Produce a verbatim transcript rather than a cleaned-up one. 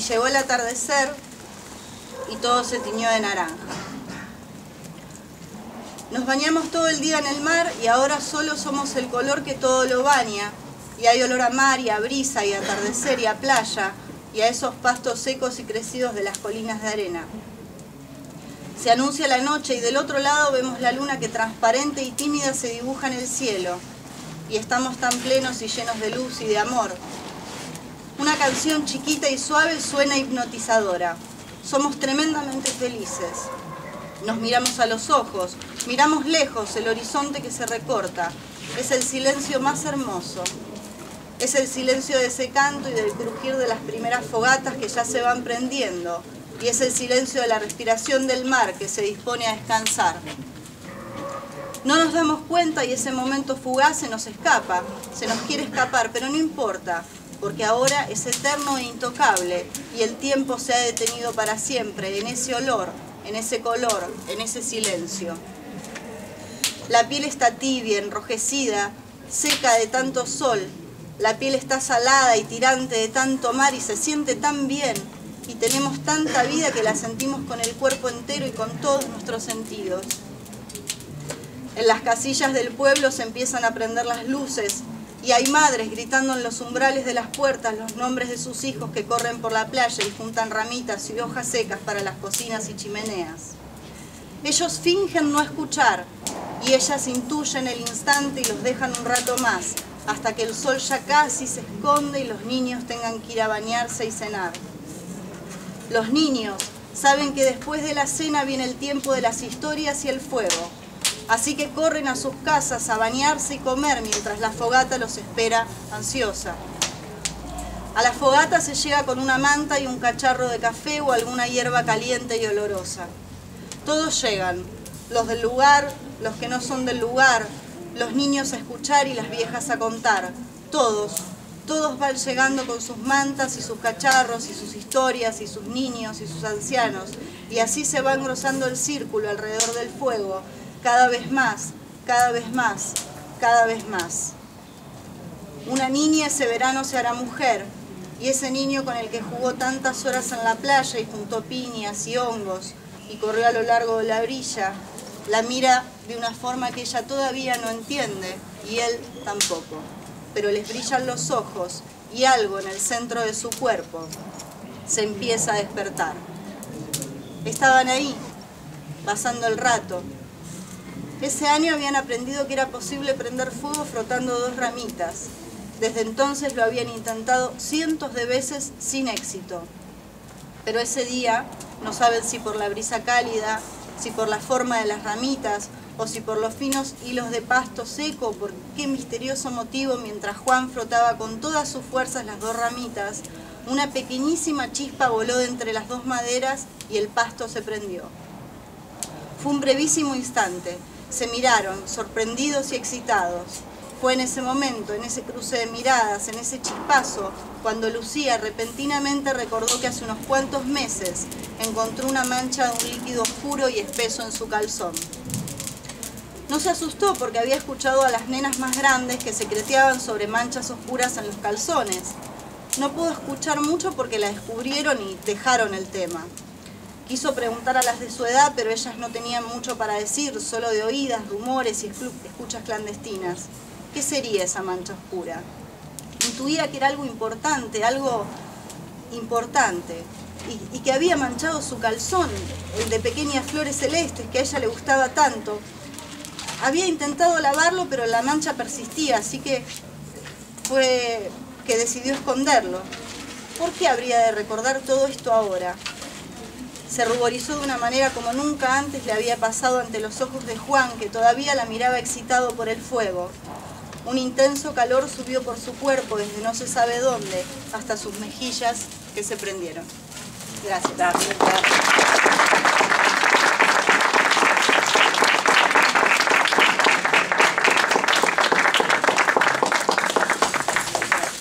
llegó el atardecer y todo se tiñó de naranja. Nos bañamos todo el día en el mar y ahora solo somos el color que todo lo baña. Y hay olor a mar y a brisa y a atardecer y a playa y a esos pastos secos y crecidos de las colinas de arena. Se anuncia la noche y del otro lado vemos la luna que transparente y tímida se dibuja en el cielo. Y estamos tan plenos y llenos de luz y de amor. Una canción chiquita y suave suena hipnotizadora. Somos tremendamente felices. Nos miramos a los ojos, miramos lejos el horizonte que se recorta. Es el silencio más hermoso. Es el silencio de ese canto y del crujir de las primeras fogatas que ya se van prendiendo. Y es el silencio de la respiración del mar que se dispone a descansar. No nos damos cuenta y ese momento fugaz se nos escapa, se nos quiere escapar, pero no importa, porque ahora es eterno e intocable y el tiempo se ha detenido para siempre en ese olor, en ese color, en ese silencio. La piel está tibia, enrojecida, seca de tanto sol. La piel está salada y tirante de tanto mar y se siente tan bien. Y tenemos tanta vida que la sentimos con el cuerpo entero y con todos nuestros sentidos. En las casillas del pueblo se empiezan a prender las luces y hay madres gritando en los umbrales de las puertas los nombres de sus hijos que corren por la playa y juntan ramitas y hojas secas para las cocinas y chimeneas. Ellos fingen no escuchar y ellas intuyen el instante y los dejan un rato más, hasta que el sol ya casi se esconde y los niños tengan que ir a bañarse y cenar. Los niños saben que después de la cena viene el tiempo de las historias y el fuego, así que corren a sus casas a bañarse y comer mientras la fogata los espera ansiosa. A la fogata se llega con una manta y un cacharro de café o alguna hierba caliente y olorosa. Todos llegan, los del lugar, los que no son del lugar, los niños a escuchar y las viejas a contar. Todos, todos van llegando con sus mantas y sus cacharros y sus historias y sus niños y sus ancianos. Y así se va engrosando el círculo alrededor del fuego, cada vez más, cada vez más, cada vez más. Una niña ese verano se hará mujer, y ese niño con el que jugó tantas horas en la playa y juntó piñas y hongos y corrió a lo largo de la orilla, la mira de una forma que ella todavía no entiende y él tampoco. Pero les brillan los ojos y algo en el centro de su cuerpo se empieza a despertar. Estaban ahí, pasando el rato. Ese año habían aprendido que era posible prender fuego frotando dos ramitas. Desde entonces lo habían intentado cientos de veces sin éxito. Pero ese día, no saben si por la brisa cálida, si por la forma de las ramitas, o si por los finos hilos de pasto seco, por qué misterioso motivo, mientras Juan frotaba con todas sus fuerzas las dos ramitas, una pequeñísima chispa voló de entre las dos maderas y el pasto se prendió. Fue un brevísimo instante. Se miraron, sorprendidos y excitados. Fue en ese momento, en ese cruce de miradas, en ese chispazo, cuando Lucía repentinamente recordó que hace unos cuantos meses encontró una mancha de un líquido oscuro y espeso en su calzón. No se asustó porque había escuchado a las nenas más grandes que secreteaban sobre manchas oscuras en los calzones. No pudo escuchar mucho porque la descubrieron y dejaron el tema. Quiso preguntar a las de su edad, pero ellas no tenían mucho para decir, solo de oídas, rumores y escuchas clandestinas. ¿Qué sería esa mancha oscura? Intuía que era algo importante, algo importante, y, y que había manchado su calzón, el de pequeñas flores celestes que a ella le gustaba tanto. Había intentado lavarlo, pero la mancha persistía, así que fue que decidió esconderlo. ¿Por qué habría de recordar todo esto ahora? Se ruborizó de una manera como nunca antes le había pasado ante los ojos de Juan, que todavía la miraba excitado por el fuego. Un intenso calor subió por su cuerpo desde no se sabe dónde hasta sus mejillas que se prendieron. Gracias. Gracias.